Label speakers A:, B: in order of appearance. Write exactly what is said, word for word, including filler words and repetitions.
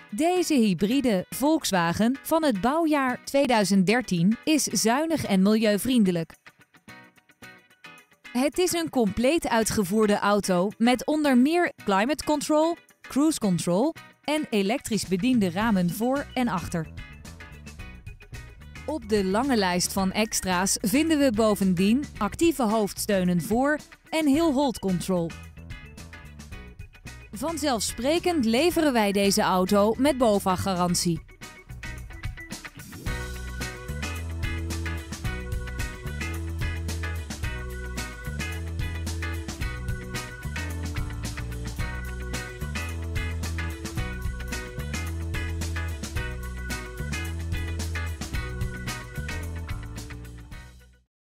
A: Deze hybride Volkswagen van het bouwjaar tweeduizend dertien is zuinig en milieuvriendelijk. Het is een compleet uitgevoerde auto met onder meer climate control, cruise control en elektrisch bediende ramen voor en achter. Op de lange lijst van extra's vinden we bovendien actieve hoofdsteunen voor en hill hold control. Vanzelfsprekend leveren wij deze auto met BOVAG-garantie.